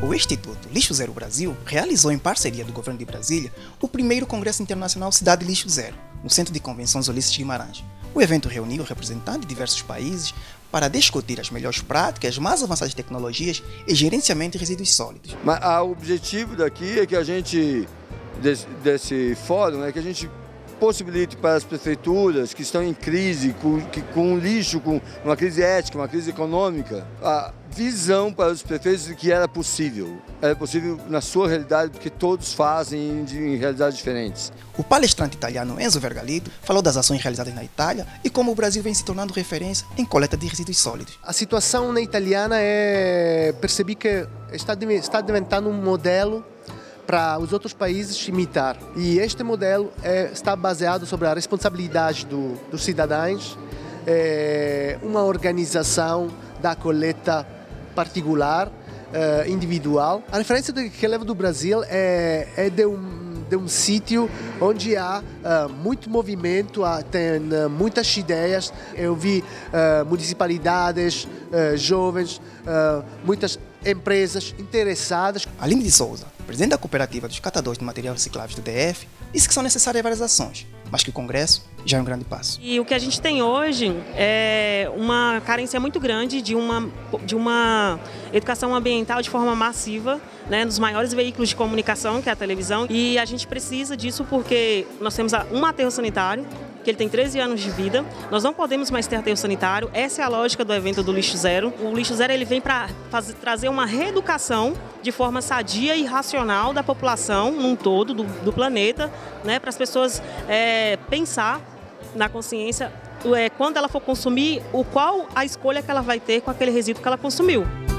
O Instituto Lixo Zero Brasil realizou, em parceria do Governo de Brasília, o primeiro Congresso Internacional Cidade Lixo Zero, no Centro de Convenções Ulisses Guimarães. O evento reuniu representantes de diversos países para discutir as melhores práticas, mais avançadas tecnologias e gerenciamento de resíduos sólidos. Mas o objetivo daqui é que a gente, desse fórum, é que a gente possibilite para as prefeituras que estão em crise, com lixo, com uma crise ética, uma crise econômica, a visão para os prefeitos de que era possível. Era possível na sua realidade, porque todos fazem em realidades diferentes. O palestrante italiano Enzo Vergalito falou das ações realizadas na Itália e como o Brasil vem se tornando referência em coleta de resíduos sólidos. A situação na italiana percebi que está diventando um modelo para os outros países imitar. E este modelo está baseado sobre a responsabilidade dos cidadãos, uma organização da coleta particular, individual. A referência que eu levo do Brasil é de um sítio onde há muito movimento, tem muitas ideias. Eu vi municipalidades, jovens, muitas empresas interessadas. Aline de Souza, presidente da Cooperativa dos Catadores de Material Reciclável do DF, disse que são necessárias várias ações, mas que o Congresso já é um grande passo. E o que a gente tem hoje é uma carência muito grande de uma educação ambiental de forma massiva, né, nos maiores veículos de comunicação, que é a televisão, e a gente precisa disso porque nós temos um aterro sanitário, que ele tem 13 anos de vida, nós não podemos mais ter aterro sanitário, essa é a lógica do evento do Lixo Zero. O Lixo Zero ele vem para trazer uma reeducação de forma sadia e racional da população num todo, do planeta, né, para as pessoas pensar na consciência, quando ela for consumir, qual a escolha que ela vai ter com aquele resíduo que ela consumiu.